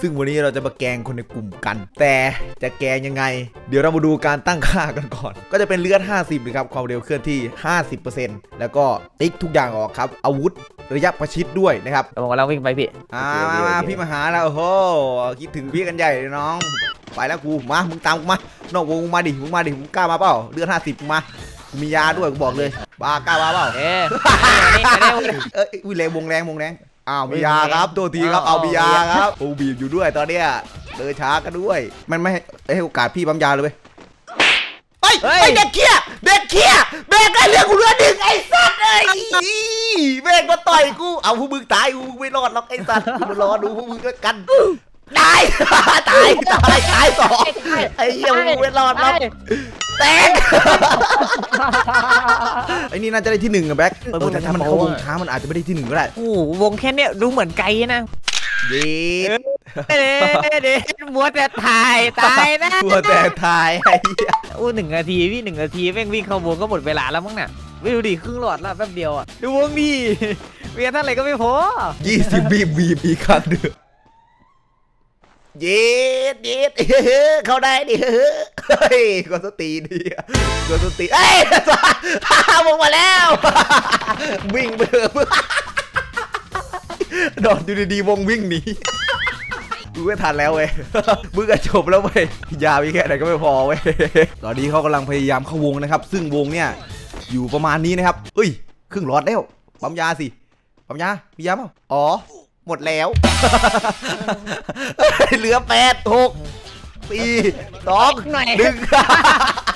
ซึ่งวันนี้เราจะมาแกล้งคนในกลุ่มกันแต่จะแกล้งยังไงเดี๋ยวเรามาดูการตั้งค่ากันก่อนก็จะเป็นเลือด50นะครับความเร็วเคลื่อนที่ 50% แล้วก็ติ๊กทุกอย่างออกครับอาวุธระยะประชิดด้วยนะครับผมกำลังวิ่งไปพี่มาพี่มาหาแล้วโอ้โหคิดถึงพี่กันใหญ่เลยน้องไปแล้วกูมามึงตามกูมานอกวงมึงมาดิมึงกล้ามาเปล่าเลือด50มามียาด้วยกูบอกเลยบ้ากล้ามาเปล่าวิเลงวงแรงอ้าวมียาครับตัวทีครับเอามียาครับโอ้บีบอยู่ด้วยตอนเนี้ยเดินช้ากันด้วยมันไม่ให้โอกาสพี่ปั๊มยาเลยเว้ยไอ้เด็กเขี้ยแบกไอ้เรื่องกูเรื่องหนึ่งไอ้สัตว์ไอ้แบกมาต่อยกูเอาพวกมึงตายกูไม่รอดหรอกไอ้สัตว์กูรอดูพวกมึงด้วยกันตายสองไอ้เหี้ยมึงไม่รอดหรอกแตกไอ้นี่น่าจะได้ที่1อะแบ็คแต่ถ้ามันเข้าวงช้ามันอาจจะไม่ได้ที่1ก็ได้โอ้วงแค่เนี้ยดูเหมือนไกลนะเด็ดมัวแต่ถ่ายตายนะมัวแต่ถ่ายไอ้เหี้ย 1 นาทีพี่1 นาทีแม่งวิ่งเข้าวงก็หมดเวลาแล้วมั้งน่ะไม่ดูดิครึ่งหลอดแล้วแป๊บเดียวอ่ะดูวงดิเวียนเท่าไหร่ก็ไม่พอ 20บีอีกครั้งหนึ่งเย็ดเขาได้ดิเฮ้ยกดสตีดิเอ้ยวงมาแล้ววิ่งเบื่อโดนอยู่ดีๆวงวิ่งหนีมึงไม่ทันแล้วเว้ยมึงก็จบแล้วเว้ยยาวอีกแค่ไหนก็ไม่พอเว้ยตอนนี้เขากำลังพยายามเข้าวงนะครับซึ่งวงเนี่ยอยู่ประมาณนี้นะครับเฮ้ยครึ่งหลอดแล้วปั๊มยาสิปั๊มยามียาเปล่าอ๋อหมดแล้วเหลือ8 6 4 2 1